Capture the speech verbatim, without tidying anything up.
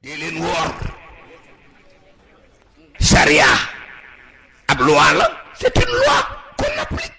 dee leen woor charia ab loi la c'est une loi qu'on applique